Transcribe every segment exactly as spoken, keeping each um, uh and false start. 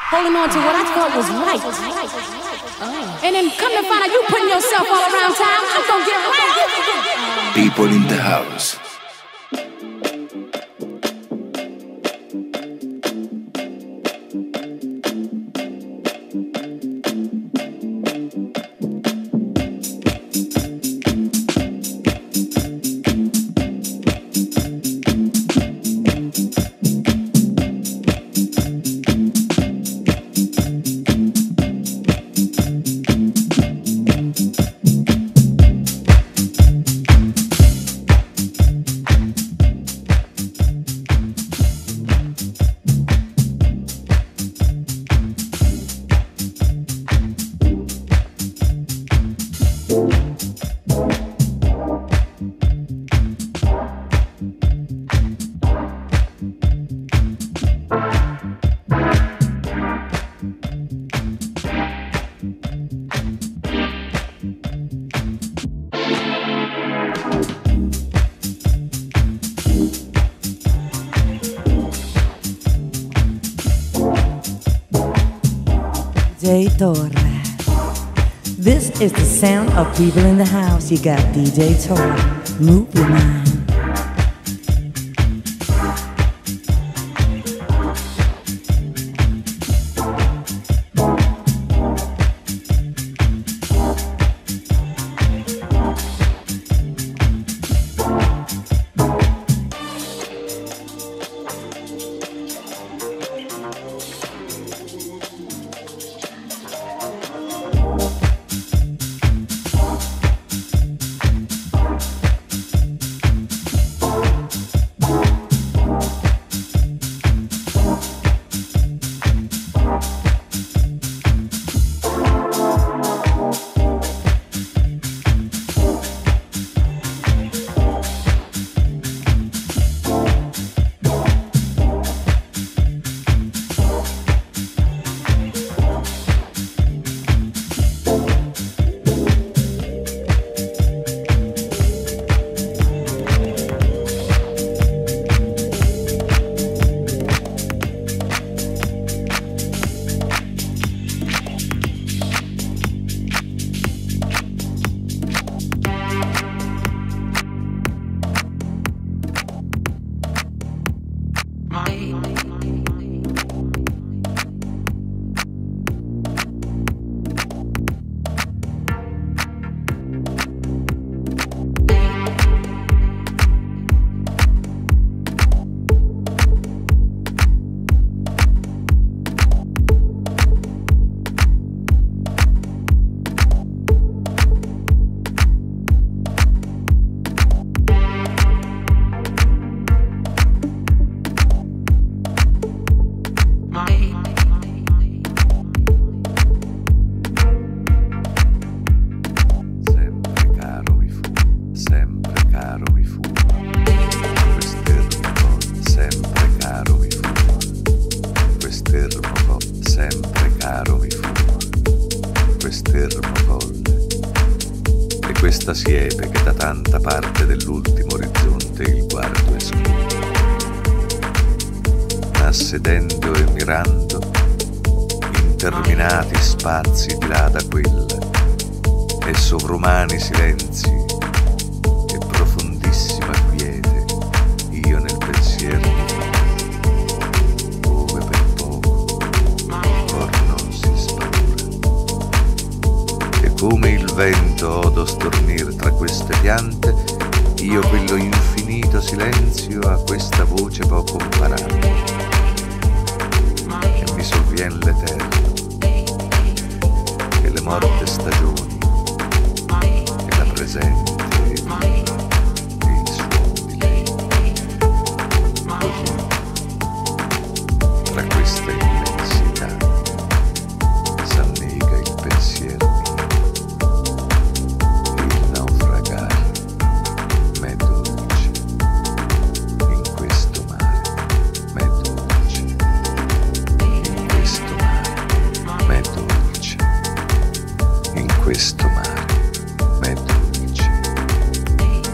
holding on to what I thought was right. Oh. And then come to find out you putting yourself all around town, I'm gonna get right. People in the house. D J Torre. This is the sound of people in the house. You got D J Torre. Move your mind. Questa siepe che da tanta parte dell'ultimo orizzonte il guardo esclude. Ma sedendo e mirando interminati spazi di là da quella e sovrumani silenzi e profondissima quiete, io nel pensiero ove per poco or non si spavura. E come il vento odo stornir tra queste piante, io quello infinito silenzio a questa voce poco comparabile, e mi sovvien l'eterno, e le morte stagioni, e la presente, e il suono di lei. Così, tra questa immensità, s'annega il pensiero questo mare, m'è dolce,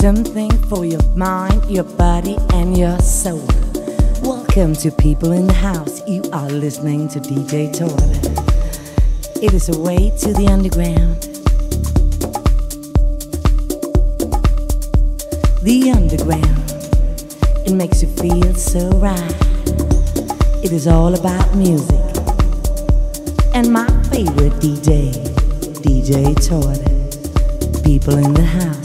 something for your mind, your body, and your soul. Welcome to People in the House. You are listening to D J Torre. It is a way to the underground. The underground. It makes you feel so right. It is all about music. And my favorite D J, D J Torre. People in the house.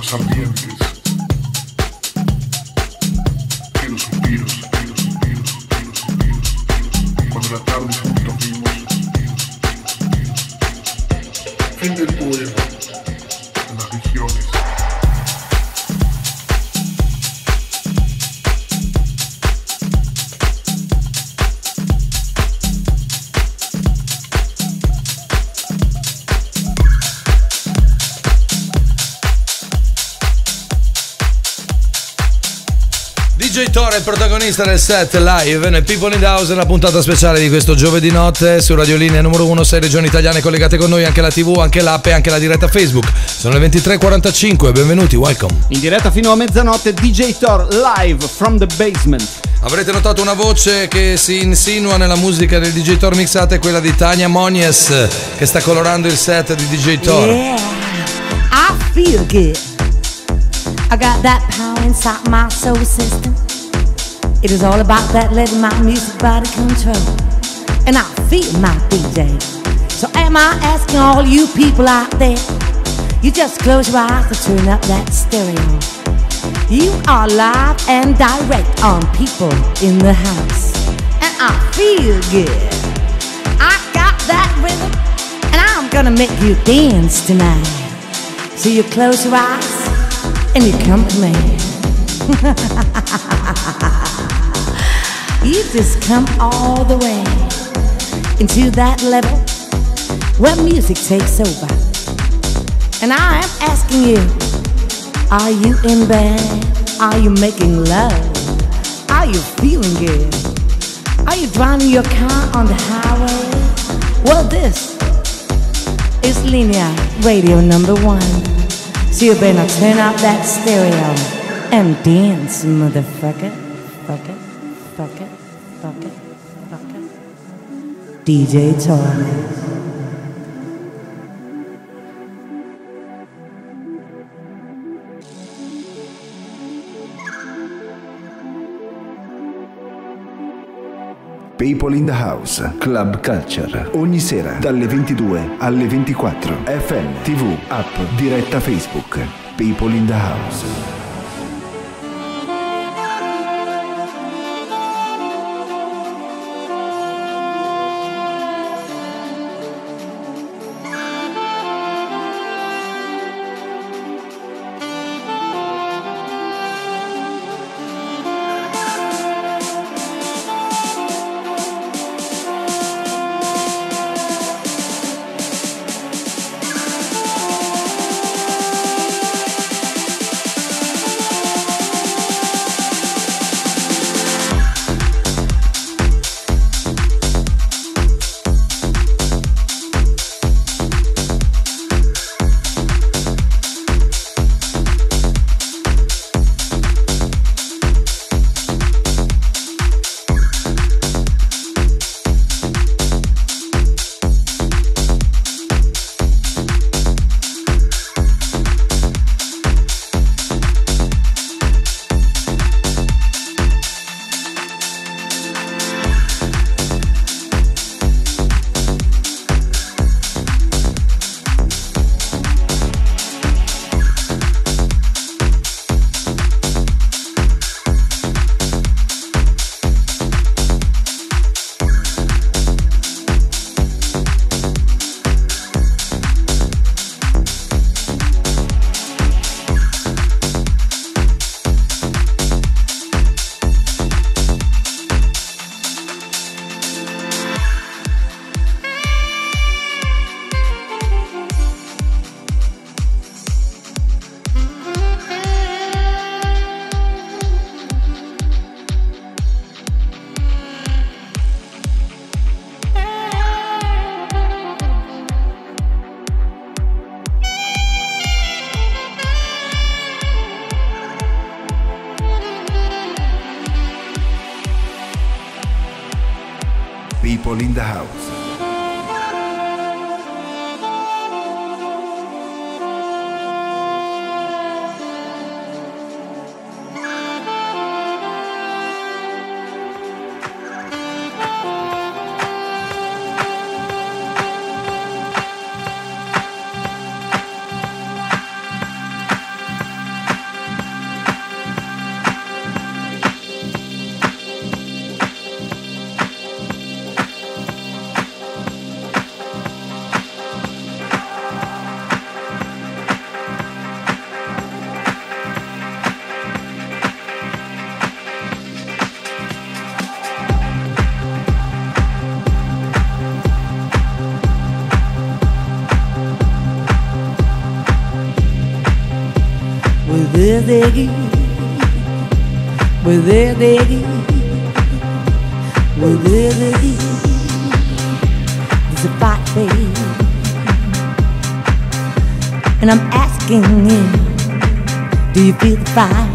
los ambientes, que los suspiros, que los suspiros, que los suspiros, cuando la tarde se juntos vimos. Fin del poema, en las regiones. D J Thor è il protagonista del set live nel People in the House, nella puntata speciale di questo giovedì notte su Radio Linea numero uno, sei regioni italiane collegate con noi, anche la tivù, anche l'app e anche la diretta Facebook. Sono le ventitré e quarantacinque, benvenuti, welcome. In diretta fino a mezzanotte D J Thor live from the basement. Avrete notato una voce che si insinua nella musica del D J Thor mixata, è quella di Tania Monies, che sta colorando il set di D J Thor. Yeah, I feel good. I got that power inside my soul system. It is all about that letting my music body control. And I feel my D J. So am I asking all you people out there? You just close your eyes and turn up that stereo. You are live and direct on People in the House. And I feel good. I got that rhythm. And I'm gonna make you dance tonight. So you close your eyes and you come with me. You just come all the way into that level where music takes over. And I am asking you, are you in bed? Are you making love? Are you feeling good? Are you driving your car on the highway? Well, this is Linea Radio number one. So you better turn up that stereo and dance, motherfucker. Fuck it, fuck it, fuck it, fuck it. D J Thor. People in the House, Club Culture, ogni sera dalle ventidue alle ventiquattro, F M, tivù, app, diretta Facebook. People in the House. People in the House. with their diggy, with their diggy, with their diggy. There's a fight, baby, and I'm asking you, do you feel the fire?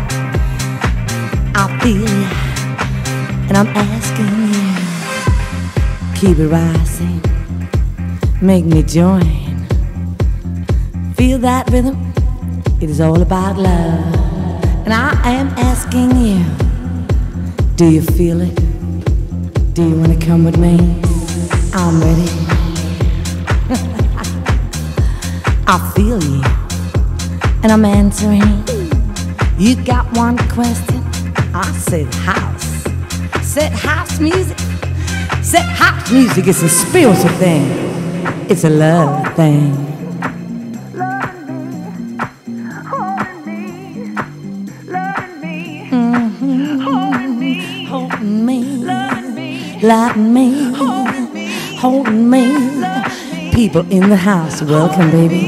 I feel it, and I'm asking you, keep it rising, make me join. Feel that rhythm? It is all about love. And I am asking you, do you feel it? Do you want to come with me? I'm ready. I feel you, and I'm answering. You got one question? I said house. Said house music. Said house music is a spiritual thing. It's a love thing. Loving me, holding me, people in the house, welcome, baby.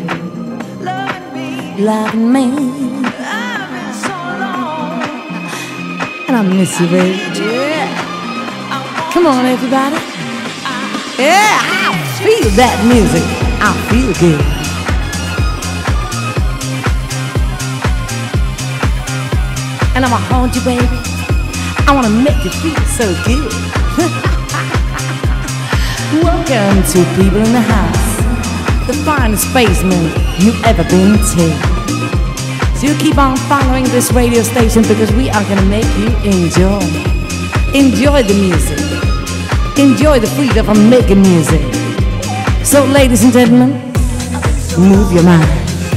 Loving me, and I miss you, baby. Yeah. Come on, everybody. Yeah, I feel that music. I feel good. And I'ma hold you, baby. I wanna make you feel so good. Welcome to people in the house, the finest basement you've ever been to. So you keep on following this radio station because we are gonna make you enjoy. Enjoy the music. Enjoy the freedom of making music. So ladies and gentlemen, move your mind.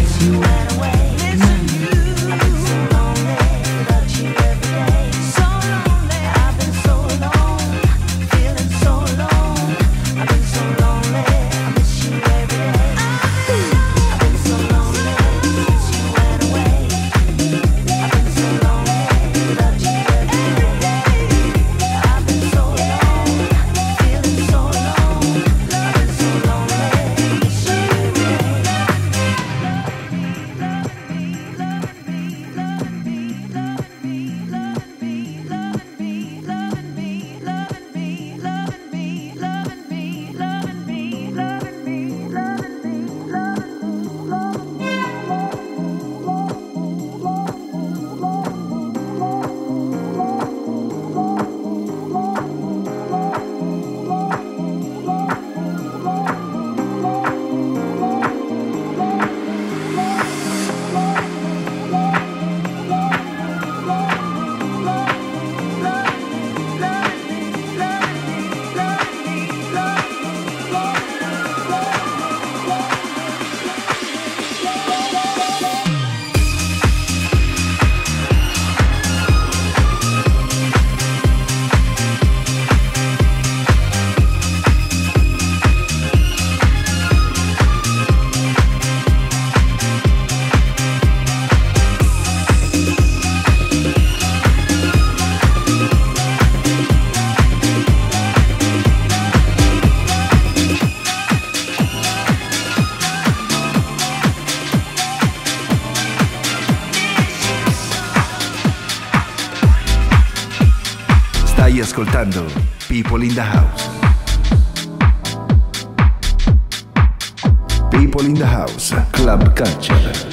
Stai ascoltando People in the House. People in the House, Club Culture.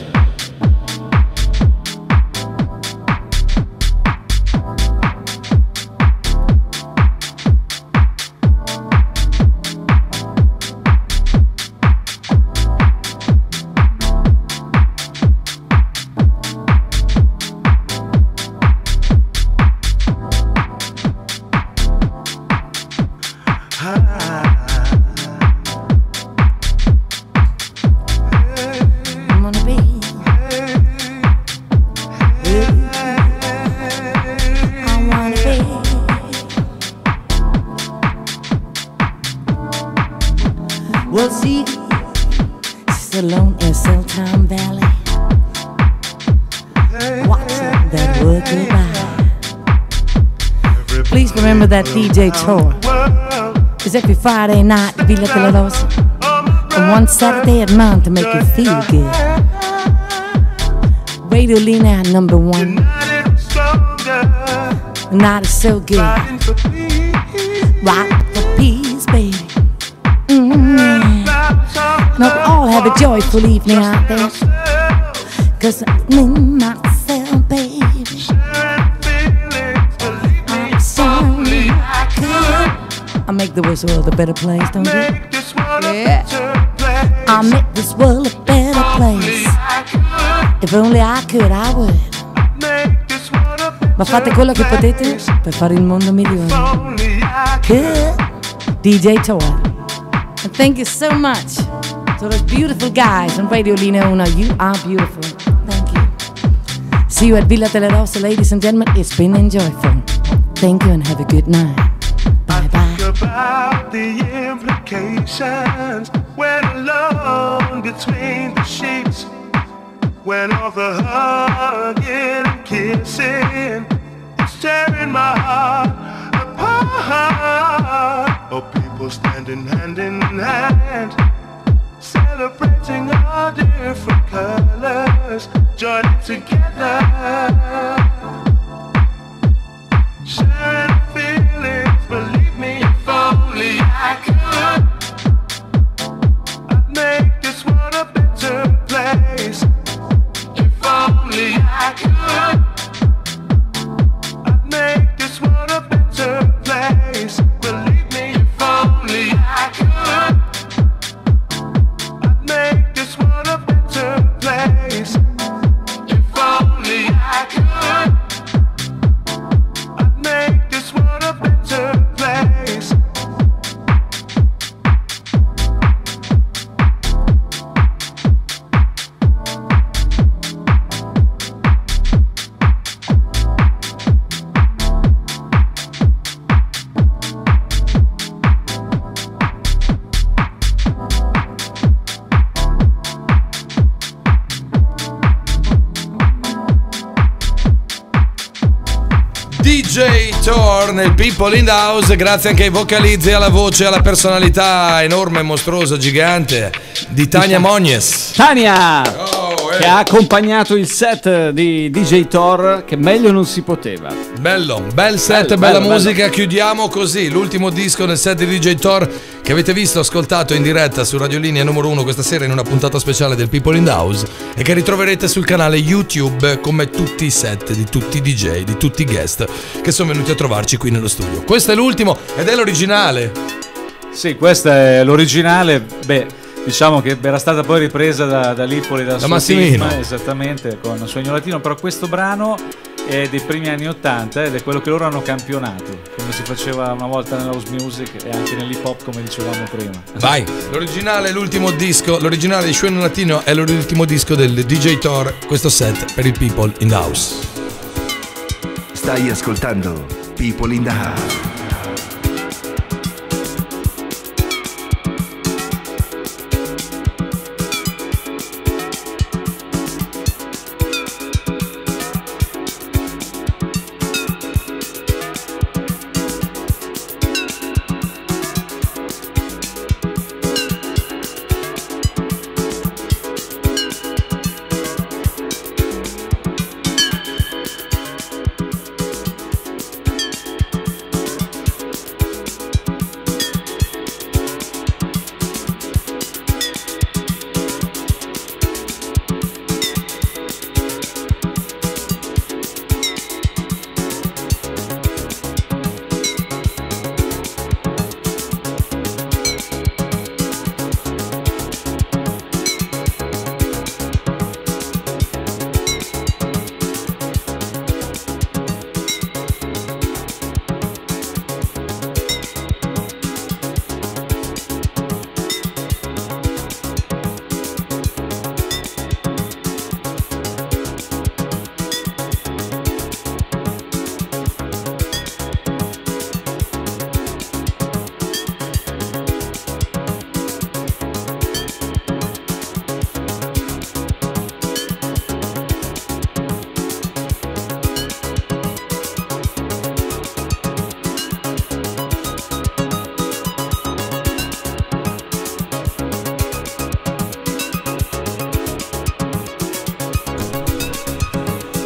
Well, see, she's alone in Silicon Valley, watching that world go by. Please remember that D J tour is every Friday night to Villa Dolorosa, and one Saturday a month to make you feel good. Radio Lina number one. Night is so good. Right for peace, baby. Mm-hmm. Now we all have a joyful evening out there. Cause I mean myself, baby. I'm sorry I could. I make the world a better place, don't you? Yeah. I'll make this world a better place. If only I could, I would. Ma fate quello che potete per fare il mondo migliore. Good. D J Tor. And thank you so much to those beautiful guys on Radio Lina Uno. You are beautiful. Thank you. See you at Villa Telerosa, ladies and gentlemen. It's been enjoyable. Thank you and have a good night. Bye bye. About the implications when alone between the sheets, when all the hugging and kissing is tearing my heart apart. Oh, people standing hand in hand, celebrating our different colors, joining together, sharing feelings. Believe me, if only I could, I'd make this world a better place. If only I could, I'd make this world a better place. Believe me, if only I could, I'd make this world a better place. If only I could, I'd make this world a better place. D J Tor nel People in the House, grazie anche ai vocalizzi, alla voce, alla personalità enorme, mostruosa, gigante di Tania Mognes. Tania! Oh, che ha accompagnato il set di D J Tor, che meglio non si poteva. Bello, bel set, bello, bella bello, musica. bello. Chiudiamo così l'ultimo disco nel set di D J Tor che avete visto, ascoltato in diretta su Radio Linea numero uno questa sera in una puntata speciale del People in the House e che ritroverete sul canale YouTube come tutti i set di tutti i D J, di tutti i guest che sono venuti a trovarci qui nello studio. Questo è l'ultimo ed è l'originale. Sì, questa è l'originale. Beh, diciamo che era stata poi ripresa da, da Lipoli, da, da Massimino, team, esattamente, con Sogno Latino, però questo brano è dei primi anni ottanta ed è quello che loro hanno campionato, come si faceva una volta nell'house music e anche nell'hip hop, come dicevamo prima. Vai, l'originale è l'ultimo disco, l'originale di Sogno Latino è l'ultimo disco del D J Tor, questo set per il People in the House. Stai ascoltando People in the House.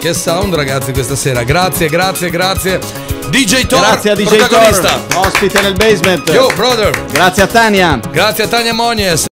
che sound ragazzi questa sera. Grazie, grazie, grazie. D J Thor, grazie a D J protagonista. Thor, ospite nel basement. Yo, brother. Grazie a Tania. Grazie a Tania Monies.